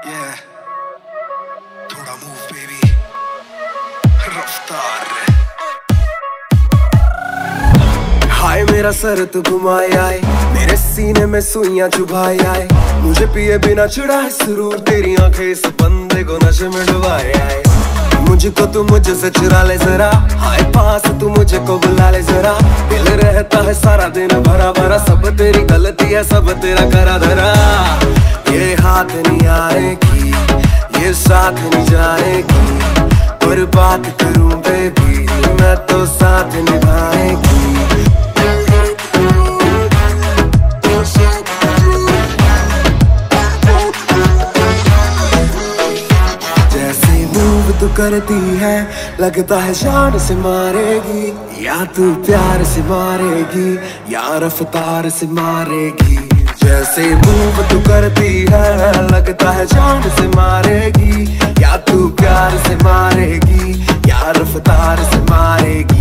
Yeah, थोड़ा move baby, रफ्तार। हाय मेरा सर तू घुमाए आए, मेरे सीने में सुइयां चुभाए आए, मुझे पिए बिना चढ़ाए सुरूर, तेरी आंखें इस बंदे को नशे में डुबाए आए। मुझको तू मुझसे चुरा ले जरा, हाय पास तू मुझे को बुला ले जरा, दिल रहता है सारा दिन भरा भरा, सब तेरी गलती है सब तेरा करा धरा। ये हाथ नहीं आएगी, ये साथ नहीं जाएगी, और बात करूं बेबी मैं तो साथ निभाएगी। तू करती है लगता है जान से मारेगी, या तू प्यार से मारेगी या रफ्तार से मारेगी। जैसे मूव तू करती है लगता है जान से मारेगी, या तू प्यार से मारेगी या रफ्तार से मारेगी।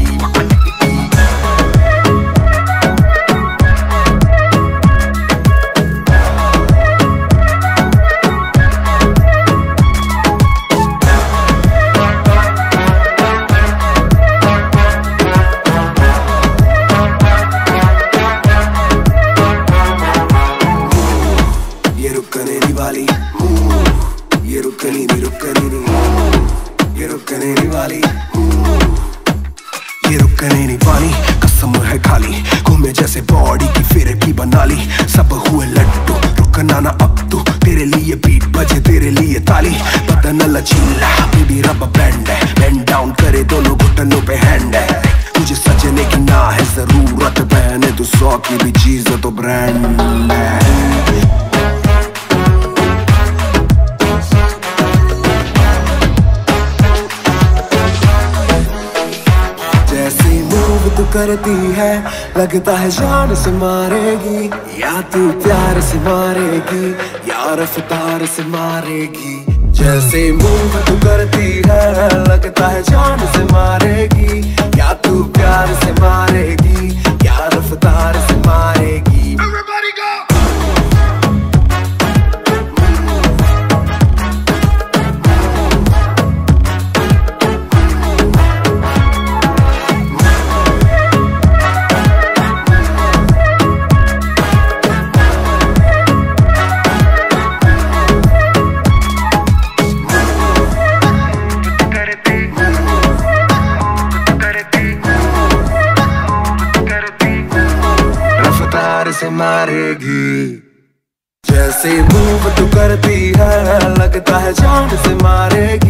ये रुकनी नहीं रुकनी नहीं, ये रुकने नहीं वाली, ये रुकने नहीं वाली। कसम है खाली घूमे जैसे बॉडी की फिर की बना ली, सब हुए लड्डू रुकना ना अब तू, तेरे लिए बीट बजे तेरे लिए ताली। बदन लचीला बेबी रब बैंड है, बेंड डाउन करे दोनों घुटनों पे हैंड है, तुझे सजने की ना है जरूरत, पहने तू 100 की भी चीज तो ब्रांड है। तू करती है लगता है जान से मारेगी, या तू प्यार से मारेगी या रफ्तार से मारेगी। जैसे मूव तू करती है लगता है जान से मारेगी, या तू प्यार से मारेगी या रफ्तार से मारेगी। Everybody go! से मारेगी। जैसे मूव तू करती है लगता है जान से मारेगी।